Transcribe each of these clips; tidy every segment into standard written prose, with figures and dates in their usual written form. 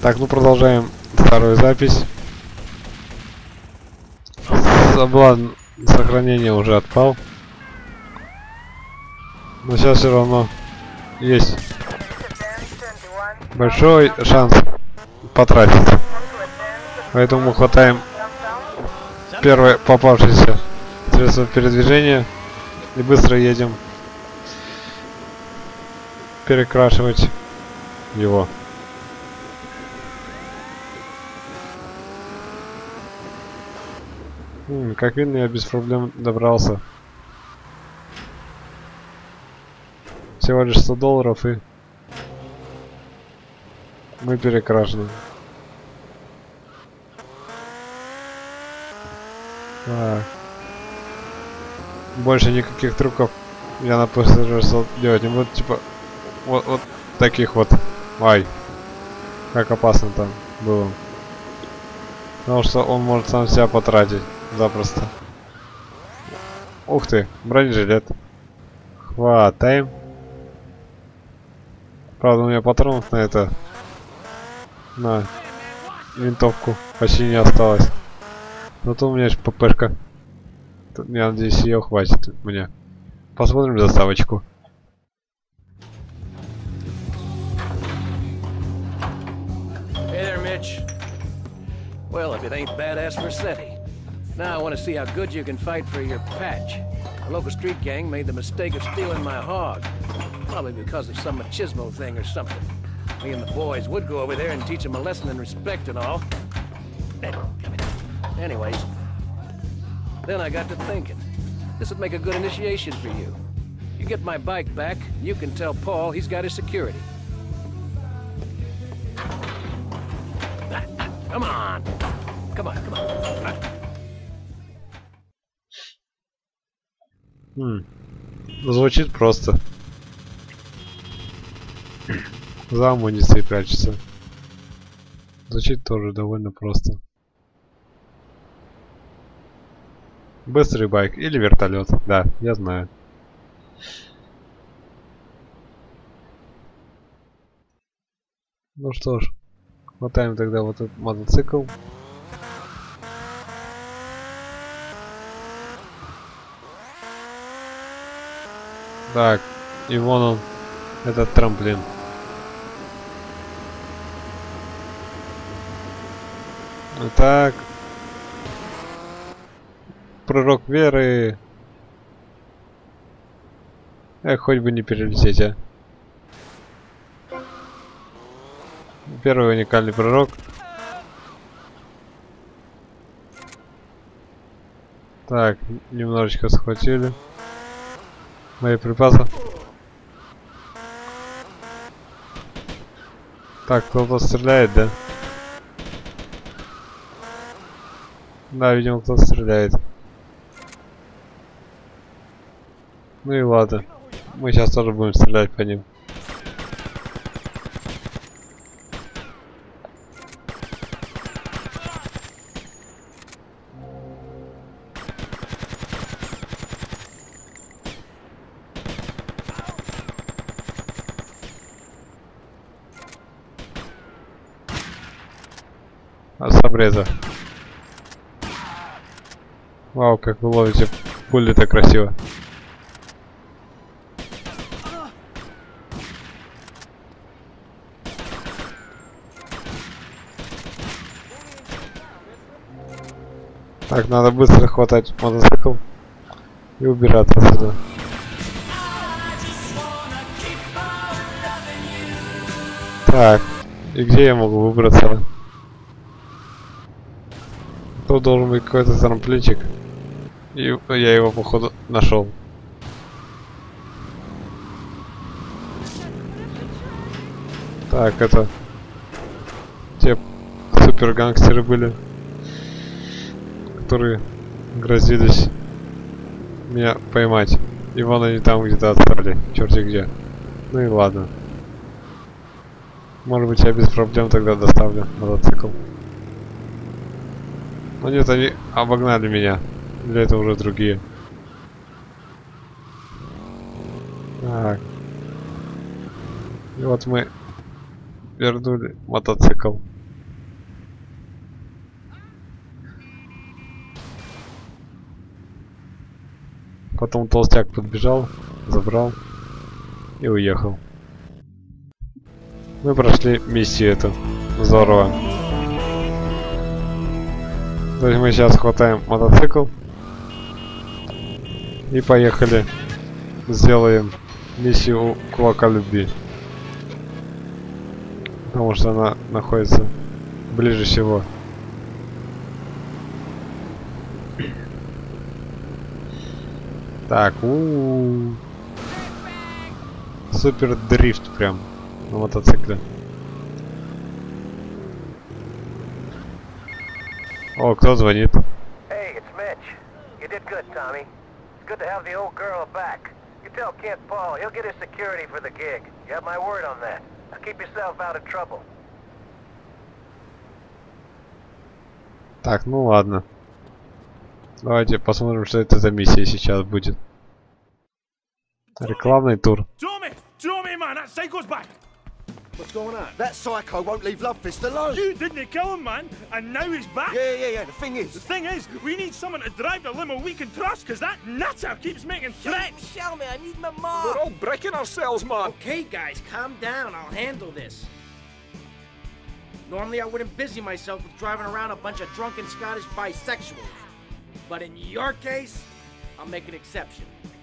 Так, ну продолжаем вторую запись. Соблазн сохранения уже отпал. Но сейчас все равно есть большой шанс потратить. Поэтому хватаем первое попавшееся средство передвижения и быстро едем перекрашивать его. Как видно, я без проблем добрался. Всего лишь $100 и мы перекрашены. Так. Больше никаких трюков я на пассажирство делать не буду. Типа вот таких вот. Ай, как опасно там было. Потому что он может сам себя потратить запросто. Ух ты, бронежилет. Хватаем. Правда, у меня патронов на это, на винтовку почти не осталось. Зато у меня есть ППшка. Я надеюсь, ее хватит мне. Посмотрим заставочку. Hey there, Mitch. Well, if it ain't badass Versetti. Now I want to see how good you can fight for your patch. A local street gang made the mistake of stealing my hog. Probably because of some machismo thing or something. Me and the boys would go over there and teach them a lesson in respect and all. Anyways, then I got to thinking. This would make a good initiation for you. You get my bike back, you can tell Paul he's got his security. Come on! Come on, come on. Звучит просто. За амуницией прячется. Звучит тоже довольно просто. Быстрый байк или вертолет. Да, я знаю. Ну что ж, хватаем тогда вот этот мотоцикл. Так, и вон он, этот трамплин. Так. Пророк веры. Хоть бы не перелететь, а. Первый уникальный пророк. Так, немножечко схватили боеприпасов. Так, кто-то стреляет, да? Да, видимо, кто-то стреляет. Ну и ладно. Мы сейчас тоже будем стрелять по ним. С обреза. Вау, как вы ловите пули-то красиво. Так, надо быстро хватать мотоцикл и убираться отсюда. Так, и где я могу выбраться? Тут должен быть какой-то трамплинчик. И я его походу нашел. Так, это те супер гангстеры были, которые грозились меня поймать. И вон они там где-то отстали, черти где. Ну и ладно. Может быть, я без проблем тогда доставлю мотоцикл. Но нет, они обогнали меня. Или это уже другие. Так. И вот мы вернули мотоцикл. Потом толстяк подбежал, забрал и уехал. Мы прошли миссию эту. Здорово. То есть мы сейчас хватаем мотоцикл и поехали. Сделаем миссию у Кулака Любви. Потому что она находится ближе всего. Так, супер дрифт прям на мотоцикле. О, кто звонит? Hey, it's Mitch. You did good, Tommy. It's good to have the old girl back. You tell Kent Paul, he'll get his security for the gig. You have my word on that. Now keep yourself out of trouble. Так, ну ладно. Давайте посмотрим, что это за миссия сейчас будет. Рекламный тур. Tommy, man, that psycho's back. What's going on? That psycho won't leave Lovefist alone. You didn't kill him, man, and now he's back. Yeah. The The thing is, we need someone to drive the limo we can trust, because that nutter keeps making threats. Show me, I need my mom. We're all breaking ourselves, man. Okay, guys, calm down. I'll handle this. Normally, I wouldn't busy myself with driving around a bunch of drunken Scottish bisexuals. But in your case, I'll make an exception.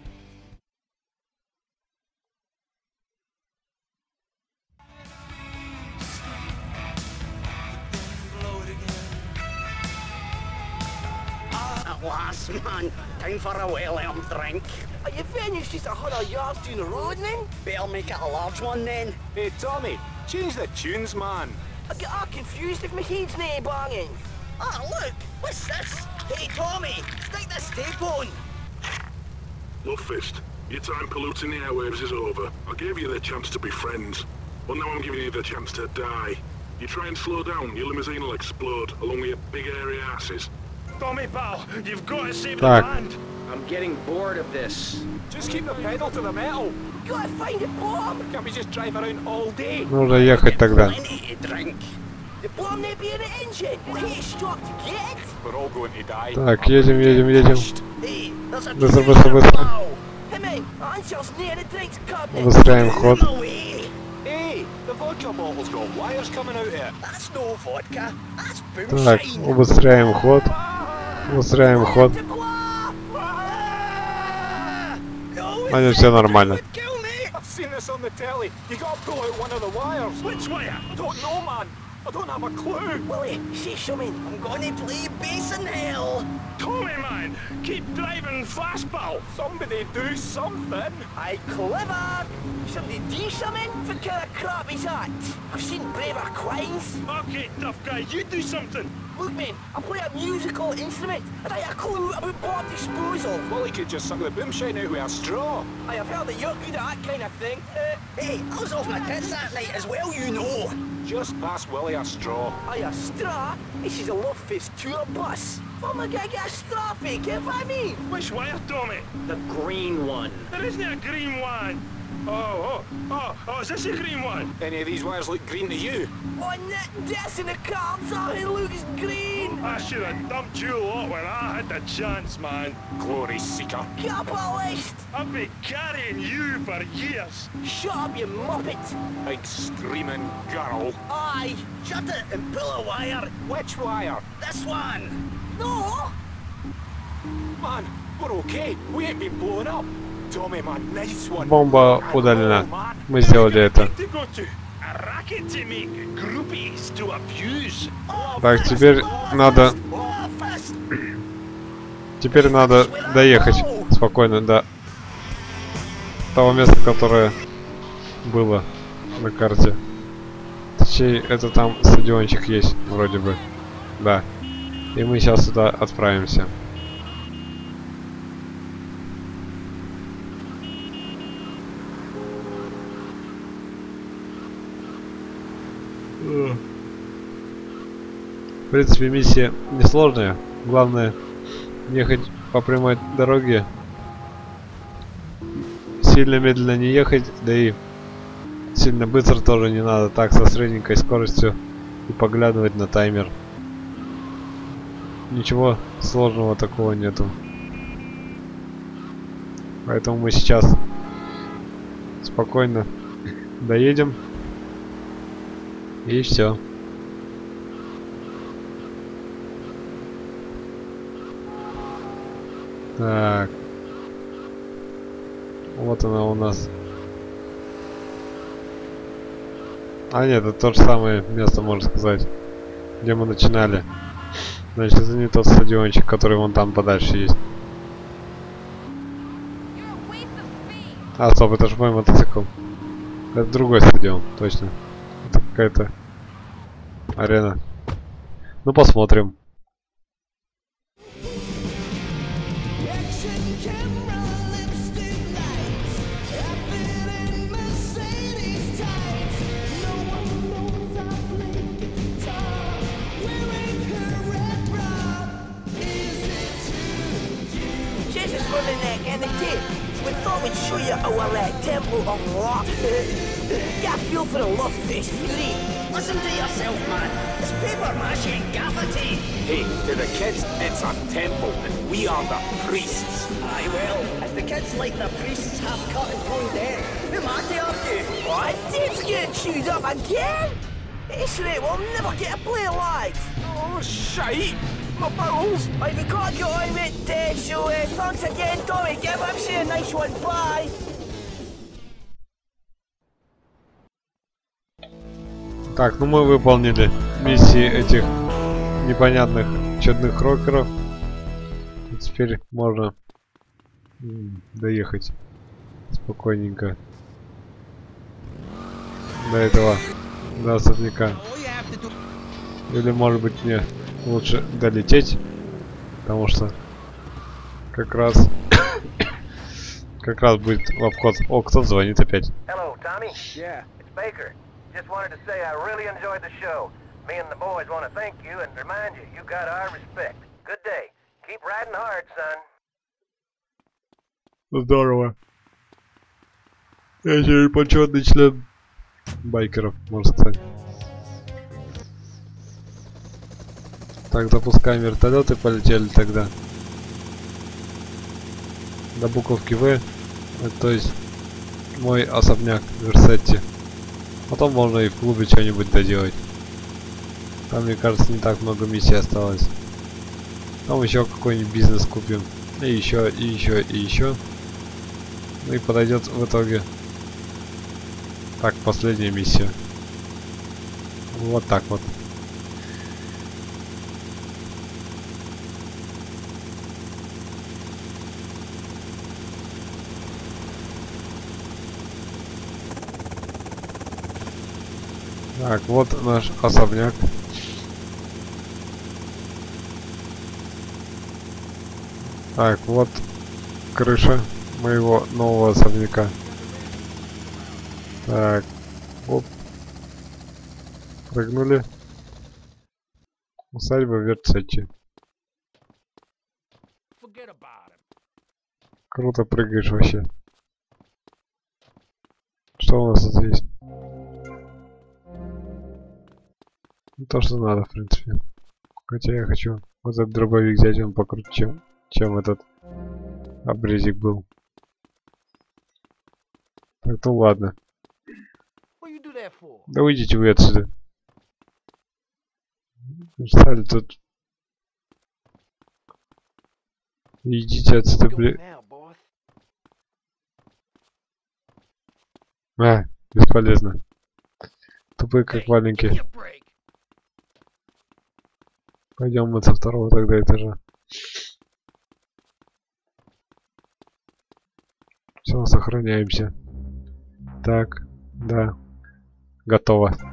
At last, man. Time for a well-earned drink. Are you finished just 100 yards down the road, then? Better make it a large one, then. Hey, Tommy, change the tunes, man. I get all confused if my head's nae banging. Ah, look! What's this? Hey, Tommy! Stick this tape on! Lovefist, your time polluting the airwaves is over. I gave you the chance to be friends. Well, now I'm giving you the chance to die. You try and slow down, your limousine will explode, along with your big airy asses. Tommy, pal, you've got to save the Tak. band. I'm getting bored of this. Just keep the pedal to the metal. Gotta find a bomb. Can't we just drive around all day? Нужно ехать тогда. Plenty to drink. The bomb may be in the engine. We'll hit a stop to get it. We're all going to die. Так, едем. Hey, there's a Быстро, tree быстро, there, быстро. pal. Hey, man, Ansel's near the drinks cabinet. Убыстряем ход. No way. Hey, the vodka bottle's got wires coming out of it. That's no vodka. That's Так, boomshine. убыстряем ход. Убыстряем ход. Ваня, все нормально. Kill me. I've seen this on the telly. You gotta pull out one of the wires. Which wire? I don't know, man. I don't have a clue. Willie, say something. I'm gonna play bass in hell. Tommy, man, keep driving fast, pal. Somebody do something. Aye, clever. Somebody do something? For kind of crap is that? I've seen braver quines. Okay, tough guy, you do something. Look, man, I play a musical instrument, and I have a clue about bomb disposal. Well, he could just suck the boomshine out with a straw. I have heard that you're good at that kind of thing. Hey, I was off my tits that night as well, you know. Just pass Willie a straw. Aye, a straw? This is a Lovefist tour bus. I'm gonna get a straw fake, if I mean. Which wire, Tommy? The green one. There isn't a green one. Oh, is this a green one? Any of these wires look green to you? On that desk in the cards, oh, it looks green. I should have dumped you lot when I had the chance, man. Glory seeker. Capitalist. I've been carrying you for years. Shut up, you muppet. Big screaming girl. Aye. Shut it and pull a wire. Which wire? This one. No. Man, we're okay. We ain't been blown up. Tommy, man, nice one. Бомба удалена. Мы сделали это. To go to a racket to make groupies to abuse. Так, теперь надо... Теперь надо доехать спокойно до того места, которое было на карте. Точнее, это там стадиончик есть, вроде бы. Да. И мы сейчас сюда отправимся. В принципе, миссия несложная. Главное ехать по прямой дороге. Сильно медленно не ехать, да и сильно быстро тоже не надо. Так, со средненькой скоростью и поглядывать на таймер. Ничего сложного такого нету. Поэтому мы сейчас спокойно доедем. И все. Так. Вот она у нас. А нет, это то же самое место, можно сказать, где мы начинали. Значит, это не тот стадиончик, который вон там подальше есть. А, стоп, это же мой мотоцикл. Это другой стадион, точно. Это какая-то арена. Ну, посмотрим. And the kid, we thought we'd show you our Temple of Rock. Get a feel for the love face, Fury. Listen to yourself, man. It's paper mache gaffer tape. Hey, to the kids, it's a temple, and we are the priests. Aye, well, if the kids like the priests half cut and blown dead, who am I to argue? What? Dave's getting chewed up again? It's right, we'll never get to play live. Oh, shite! My bowels! Right, we can't get on with it, so thanks again, Tommy. Give him a nice one, bye. Так, ну мы выполнили миссии этих непонятных чудных рокеров. И теперь можно доехать спокойненько до этого, до особняка. Или может быть мне лучше долететь, потому что как раз будет в обход. О, кто звонит опять? Hello, Tommy. Yeah, it's Baker. Just wanted to say I really enjoyed the show. Me and the boys want to thank you and remind you, you got our respect. Good day. Keep riding hard, son. Здорово. Я теперь почетный член байкеров, можно сказать. Так, запускаем вертолеты, полетели тогда. До буковки В, то есть мой особняк Версетти. Потом можно и в клубе что-нибудь доделать. Там, мне кажется, не так много миссий осталось. Там еще какой-нибудь бизнес купим. И еще, и еще, и еще. Ну и подойдет в итоге. Так, последняя миссия. Вот так вот. Так, вот наш особняк. Так, вот крыша моего нового особняка. Так, оп. Прыгнули. Усадьба Версетти. Круто прыгаешь вообще. Что у нас тут есть? То, что надо, в принципе. Хотя я хочу вот этот дробовик взять, он покруче, чем этот обрезик был. Так, ну ладно. Да уйдите вы отсюда. Стали тут. Идите отсюда, блин. А, бесполезно. Тупые как маленькие. Пойдем мы со второго тогда этажа. Все, сохраняемся. Так, да. Готово.